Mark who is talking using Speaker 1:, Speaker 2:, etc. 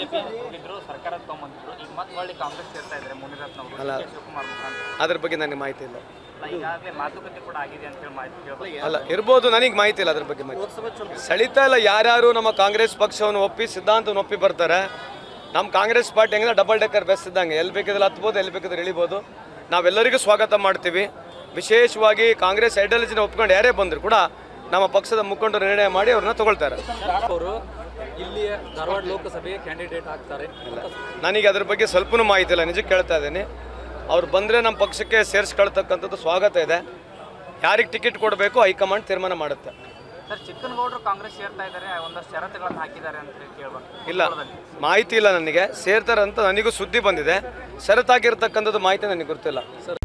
Speaker 1: BJP ಹೋಗಿದ್ರು ಸರ್ಕಾರ ತಗೊಂಬಂದಿದ್ರು ಈಗ ಮತ್ತೆ ಹೊಳ್ಳಿ ಕಾಂಗ್ರೆಸ್ ಸೇರ್ತಾ ಇದ್ದಾರೆ ಮುನಿರತ್ನ ಅವರು
Speaker 2: ಅಲ್ಲ
Speaker 1: ಶಿವಕುಮಾರ್ ಮುಖಾಂತರ
Speaker 2: ಅದ್ರ ಬಗ್ಗೆ ನನಗೆ ಮಾಹಿತಿ ಇಲ್ಲ.
Speaker 1: ಈಗಾಗಲೇ ಮಾತುಕತೆ ಕೂಡ ಆಗಿದೆ ಅಂತ ಹೇಳಿ ಮಾಹಿತಿ ಕೇಳಬೇಕು.
Speaker 2: ಅಲ್ಲ ಇರ್ಬೋದು, ನನಗೆ ಮಾಹಿತಿ ಇಲ್ಲ ಅದ್ರ ಬಗ್ಗೆ ಮಾಹಿತಿ. ಸೆಳಿತಾ ಇಲ್ಲ. ಯಾರ್ಯಾರು ನಮ್ಮ ಕಾಂಗ್ರೆಸ್ ಪಕ್ಷವನ್ನು ಒಪ್ಪಿ ಸಿದ್ಧಾಂತವನ್ನು ಒಪ್ಪಿ ಬರ್ತಾರೆ. ನಮ್ಮ ಕಾಂಗ್ರೆಸ್ ಪಾರ್ಟಿ ಹೆಂಗೆ ಡಬಲ್ ಡೆಕ್ಕರ್ ಬಸ್ ಇದ್ದಂಗೆ, ಎಲ್ಲಿ ಬೇಕಿದ್ರೆ ಹತ್ಬೋದು, ಎಲ್ಲಿ ಬೇಕಿದ್ರೆ ಇಳಿಬೋದು. ನಾವೆಲ್ಲರಿಗೂ ಸ್ವಾಗತ ಮಾಡ್ತೀವಿ. ವಿಶೇಷವಾಗಿ ಕಾಂಗ್ರೆಸ್ ಐಡಿಯಾಲಜಿನ ಒಪ್ಕೊಂಡು ಯಾರೇ ಬಂದರೂ ಕೂಡ ನಮ್ಮ ಪಕ್ಷದ ಮುಖಂಡರು ನಿರ್ಣಯ ಮಾಡಿ ಅವ್ರನ್ನ ತಗೊಳ್ತಾರೆ.
Speaker 3: ಅವರು ಇಲ್ಲಿಯ ಧಾರವಾಡ ಲೋಕಸಭೆಗೆ ಕ್ಯಾಂಡಿಡೇಟ್ ಆಗ್ತಾರೆ.
Speaker 2: ನನಗೆ ಅದ್ರ ಬಗ್ಗೆ ಸ್ವಲ್ಪನೂ ಮಾಹಿತಿ ಇಲ್ಲ, ನಿಜಕ್ಕೆ ಕೇಳ್ತಾ ಇದ್ದೀನಿ. ಅವ್ರು ಬಂದರೆ ನಮ್ಮ ಪಕ್ಷಕ್ಕೆ ಸೇರಿಸ್ಕೊಳ್ತಕ್ಕಂಥದ್ದು ಸ್ವಾಗತ ಇದೆ. ಯಾರಿಗೆ ಟಿಕೆಟ್ ಕೊಡಬೇಕು ಹೈಕಮಾಂಡ್ ತೀರ್ಮಾನ ಮಾಡುತ್ತೆ.
Speaker 1: ಸರ್, ಚಿಕ್ಕನಗೌಡರು ಕಾಂಗ್ರೆಸ್ ಸೇರ್ತಾ ಇದ್ದಾರೆ, ಒಂದಷ್ಟು ಷರತ್ತುಗಳನ್ನು ಹಾಕಿದ್ದಾರೆ ಅಂತ ಕೇಳಬೇಕು.
Speaker 2: ಇಲ್ಲ, ಮಾಹಿತಿ ಇಲ್ಲ ನನಗೆ. ಸೇರ್ತಾರೆ ಅಂತ ನನಗೂ ಸುದ್ದಿ ಬಂದಿದೆ. ಷರತ್ತಾಗಿರ್ತಕ್ಕಂಥದ್ದು ಮಾಹಿತಿ ನನಗೆ ಗೊತ್ತಿಲ್ಲ.